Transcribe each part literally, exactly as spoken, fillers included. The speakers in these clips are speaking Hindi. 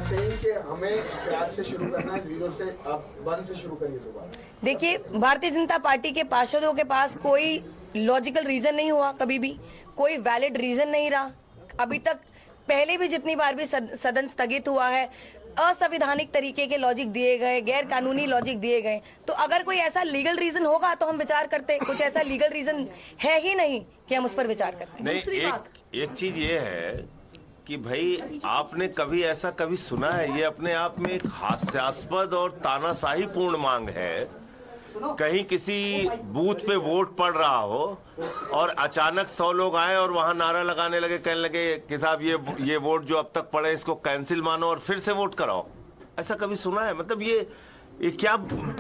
saying कि हमें प्यार से शुरू करना है, जीरो से आप वन से शुरू करिए दोबारा। देखिए, भारतीय जनता पार्टी के पार्षदों के पास कोई लॉजिकल रीजन नहीं हुआ, कभी भी कोई वैलिड रीजन नहीं रहा। अभी तक पहले भी जितनी बार भी सदन स्थगित हुआ है, असंवैधानिक तरीके के लॉजिक दिए गए, गैर कानूनी लॉजिक दिए गए। तो अगर कोई ऐसा लीगल रीजन होगा तो हम विचार करते, कुछ ऐसा लीगल रीजन है ही नहीं कि हम उस पर विचार करते। नहीं, एक, एक चीज ये है कि भाई आपने कभी ऐसा कभी सुना है? ये अपने आप में एक हास्यास्पद और तानाशाही पूर्ण मांग है। कहीं किसी बूथ पे वोट पड़ रहा हो और अचानक सौ लोग आए और वहां नारा लगाने लगे, कहने लगे कि साहब ये ये वोट जो अब तक पड़े इसको कैंसिल मानो और फिर से वोट कराओ। ऐसा कभी सुना है? मतलब ये ये क्या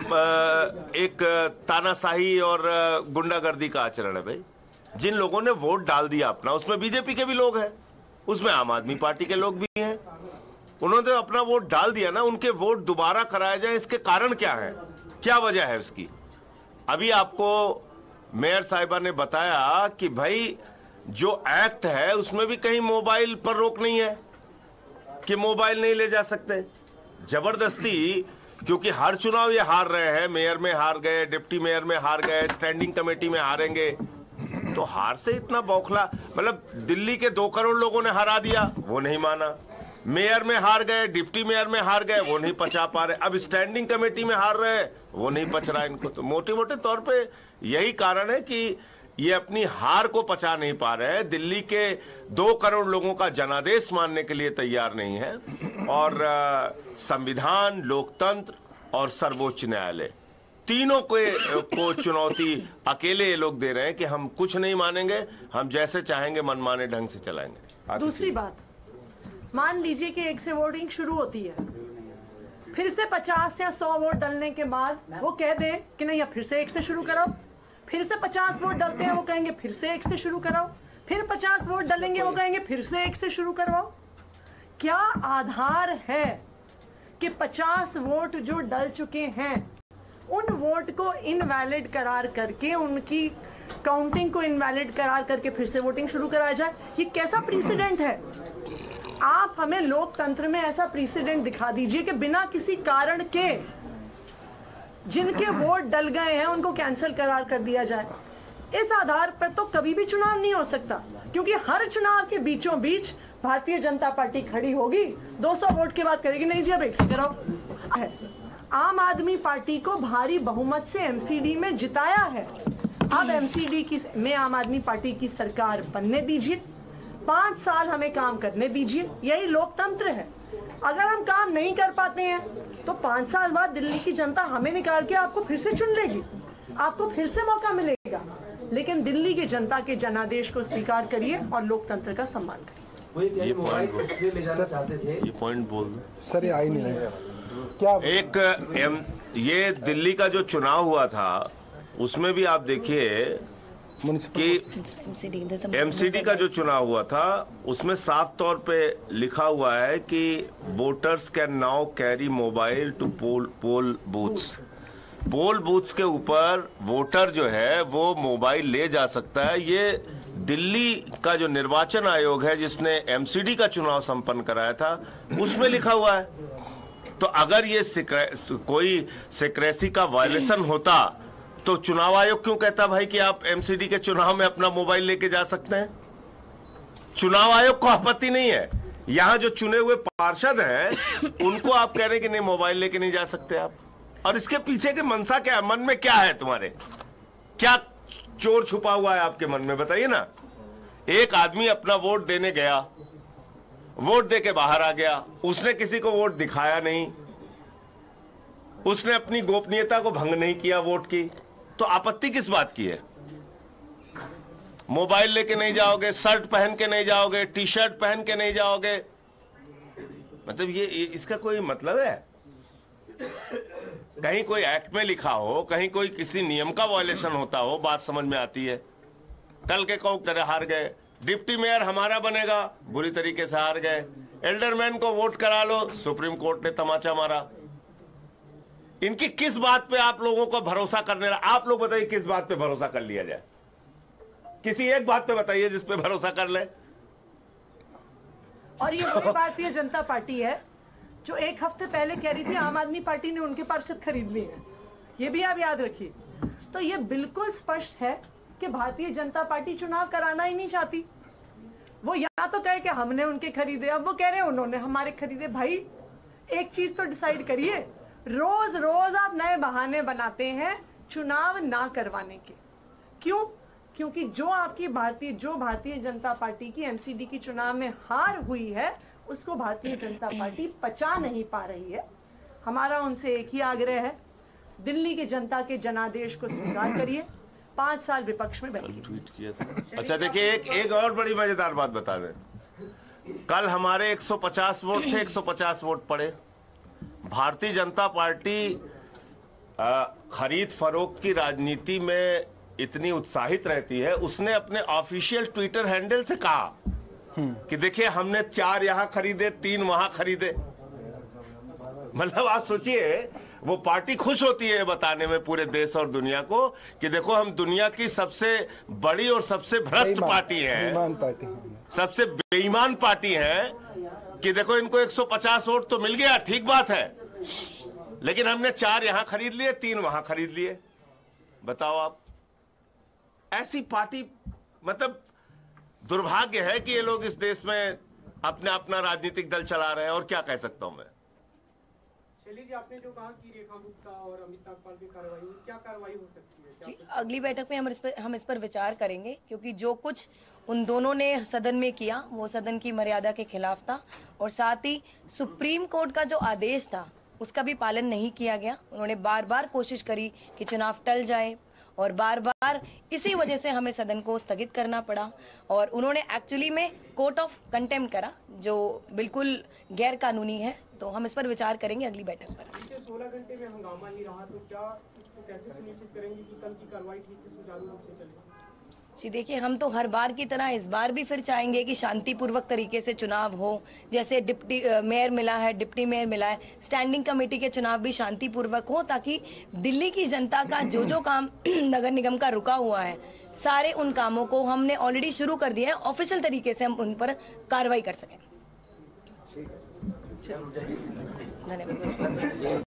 एक तानाशाही और गुंडागर्दी का आचरण है भाई। जिन लोगों ने वोट डाल दिया अपना, उसमें बीजेपी के भी लोग हैं, उसमें आम आदमी पार्टी के लोग भी हैं। उन्होंने अपना वोट डाल दिया ना, उनके वोट दोबारा कराया जाए, इसके कारण क्या है, क्या वजह है उसकी? अभी आपको मेयर साहिबा ने बताया कि भाई जो एक्ट है उसमें भी कहीं मोबाइल पर रोक नहीं है कि मोबाइल नहीं ले जा सकते। जबरदस्ती, क्योंकि हर चुनाव ये हार रहे हैं, मेयर में हार गए, डिप्टी मेयर में हार गए, स्टैंडिंग कमेटी में हारेंगे, तो हार से इतना बौखला। मतलब दिल्ली के दो करोड़ लोगों ने हरा दिया, वो नहीं माना। मेयर में हार गए, डिप्टी मेयर में हार गए, वो नहीं पचा पा रहे। अब स्टैंडिंग कमेटी में हार रहे हैं, वो नहीं पच रहा इनको। तो मोटे मोटे तौर पे यही कारण है कि ये अपनी हार को पचा नहीं पा रहे हैं। दिल्ली के दो करोड़ लोगों का जनादेश मानने के लिए तैयार नहीं है। और संविधान, लोकतंत्र और सर्वोच्च न्यायालय, तीनों को, को चुनौती अकेले ये लोग दे रहे हैं कि हम कुछ नहीं मानेंगे, हम जैसे चाहेंगे मनमाने ढंग से चलाएंगे। दूसरी बात, मान लीजिए कि एक से वोटिंग शुरू होती है, फिर से पचास या सौ वोट डालने के बाद वो कह दे कि नहीं अब फिर से एक से शुरू कराओ, फिर से पचास वोट डालते हैं, वो कहेंगे फिर से एक से शुरू कराओ, फिर पचास वोट डालेंगे, वो कहेंगे फिर से एक से शुरू करवाओ। क्या आधार है कि पचास वोट जो डल चुके हैं उन वोट को इनवैलिड करार करके, उनकी काउंटिंग को इनवैलिड करार करके फिर से वोटिंग शुरू कराया जाए? ये कैसा प्रेसिडेंट है? आप हमें लोकतंत्र में ऐसा प्रेसिडेंट दिखा दीजिए कि बिना किसी कारण के जिनके वोट डल गए हैं उनको कैंसिल करार कर दिया जाए। इस आधार पर तो कभी भी चुनाव नहीं हो सकता, क्योंकि हर चुनाव के बीचों बीच भारतीय जनता पार्टी खड़ी होगी, दो सौ वोट के बाद करेगी नहीं जी अब एक से कराओ। आम आदमी पार्टी को भारी बहुमत से एमसीडी में जिताया है, अब एमसीडी की में आम आदमी पार्टी की सरकार बनने दीजिए, पांच साल हमें काम करने दीजिए, यही लोकतंत्र है। अगर हम काम नहीं कर पाते हैं तो पांच साल बाद दिल्ली की जनता हमें निकाल के आपको फिर से चुन लेगी, आपको फिर से मौका मिलेगा। लेकिन दिल्ली की जनता के जनादेश को स्वीकार करिए और लोकतंत्र का सम्मान करिए। ये पॉइंट ले जाना चाहते थे, ये पॉइंट बोल दो सर। ये आई नहीं क्या एक एम, ये दिल्ली का जो चुनाव हुआ था उसमें भी आप देखिए कि एमसीडी का जो चुनाव हुआ था उसमें साफ तौर पे लिखा हुआ है कि voters can now carry mobile to poll poll booths. Poll booths के ऊपर वोटर जो है वो मोबाइल ले जा सकता है। ये दिल्ली का जो निर्वाचन आयोग है जिसने एमसीडी का चुनाव संपन्न कराया था उसमें लिखा हुआ है। तो अगर ये कोई सिक्रेसी का वायलेशन होता तो चुनाव आयोग क्यों कहता भाई कि आप एमसीडी के चुनाव में अपना मोबाइल लेके जा सकते हैं? चुनाव आयोग को आपत्ति नहीं है, यहां जो चुने हुए पार्षद हैं उनको आप कह रहे हैं कि नहीं मोबाइल लेके नहीं जा सकते आप। और इसके पीछे की मंशा क्या है, मन में क्या है तुम्हारे, क्या चोर छुपा हुआ है आपके मन में, बताइए ना। एक आदमी अपना वोट देने गया, वोट दे के बाहर आ गया, उसने किसी को वोट दिखाया नहीं, उसने अपनी गोपनीयता को भंग नहीं किया वोट की, तो आपत्ति किस बात की है? मोबाइल लेके नहीं जाओगे, शर्ट पहन के नहीं जाओगे, टी शर्ट पहन के नहीं जाओगे, मतलब ये इसका कोई मतलब है? कहीं कोई एक्ट में लिखा हो, कहीं कोई किसी नियम का वायलेशन होता हो, बात समझ में आती है। कल के कौन तरह हार गए, डिप्टी मेयर हमारा बनेगा, बुरी तरीके से हार गए। एल्डरमैन को वोट करा लो, सुप्रीम कोर्ट ने तमाचा मारा। इनकी किस बात पे आप लोगों को भरोसा करने रहा? आप लोग बताइए किस बात पे भरोसा कर लिया जाए? किसी एक बात पे बताइए जिस पे भरोसा कर ले। और ये वही भारतीय जनता पार्टी है जो एक हफ्ते पहले कह रही थी आम आदमी पार्टी ने उनके पार्षद खरीद लिए हैं, ये भी आप याद रखिए। तो ये बिल्कुल स्पष्ट है कि भारतीय जनता पार्टी चुनाव कराना ही नहीं चाहती। वो या तो कहे कि हमने उनके खरीदे, अब वो कह रहे हैं उन्होंने हमारे खरीदे। भाई एक चीज तो डिसाइड करिए, रोज रोज आप नए बहाने बनाते हैं चुनाव ना करवाने के। क्यों? क्योंकि जो आपकी भारतीय जो भारतीय जनता पार्टी की एमसीडी की चुनाव में हार हुई है उसको भारतीय जनता पार्टी पचा नहीं पा रही है। हमारा उनसे एक ही आग्रह है, दिल्ली की जनता के जनादेश को स्वीकार करिए, पांच साल विपक्ष में बैठिए। ट्वीट किया था। अच्छा देखिए, एक एक और बड़ी मजेदार बात बता दें। कल हमारे एक सौ पचास वोट थे, एक सौ पचास वोट पड़े। भारतीय जनता पार्टी आ, खरीद फरोख्त की राजनीति में इतनी उत्साहित रहती है, उसने अपने ऑफिशियल ट्विटर हैंडल से कहा कि देखिए हमने चार यहां खरीदे, तीन वहां खरीदे। मतलब आप सोचिए, वो पार्टी खुश होती है बताने में पूरे देश और दुनिया को कि देखो हम दुनिया की सबसे बड़ी और सबसे भ्रष्ट पार्टी है, बेईमान पार्टी, सबसे बेईमान पार्टी है, कि देखो इनको एक सौ पचास वोट तो मिल गया, ठीक बात है, लेकिन हमने चार यहां खरीद लिए, तीन वहां खरीद लिए। बताओ आप, ऐसी पार्टी, मतलब दुर्भाग्य है कि ये लोग इस देश में अपने अपना राजनीतिक दल चला रहे हैं, और क्या कह सकता हूं मैं। शैली जी, आपने जो कहा कि रेखा गुप्ता और अमित नागपाल की कार्रवाई हुई, क्या कार्रवाई हो सकती है? जी, अगली बैठक में हम इस पर हम इस पर विचार करेंगे, क्योंकि जो कुछ उन दोनों ने सदन में किया वो सदन की मर्यादा के खिलाफ था, और साथ ही सुप्रीम कोर्ट का जो आदेश था उसका भी पालन नहीं किया गया। उन्होंने बार बार कोशिश करी कि चुनाव टल जाए, और बार बार इसी वजह से हमें सदन को स्थगित करना पड़ा, और उन्होंने एक्चुअली में कोर्ट ऑफ कंटेम्प्ट करा, जो बिल्कुल गैर कानूनी है। तो हम इस पर विचार करेंगे अगली बैठक पर। पिछले सोलह घंटे में हंगामा ही रहा, तो क्या इसको कैसे सुनिश्चित करेंगे कि कल की कार्रवाई ठीक से सुचारू रूप से चले? जी देखिए, हम तो हर बार की तरह इस बार भी फिर चाहेंगे कि शांतिपूर्वक तरीके से चुनाव हो। जैसे डिप्टी मेयर मिला है, डिप्टी मेयर मिला है, स्टैंडिंग कमेटी के चुनाव भी शांतिपूर्वक हो, ताकि दिल्ली की जनता का जो जो काम नगर निगम का रुका हुआ है, सारे उन कामों को हमने ऑलरेडी शुरू कर दिया है, ऑफिशियल तरीके से हम उन पर कार्रवाई कर सकें। धन्यवाद।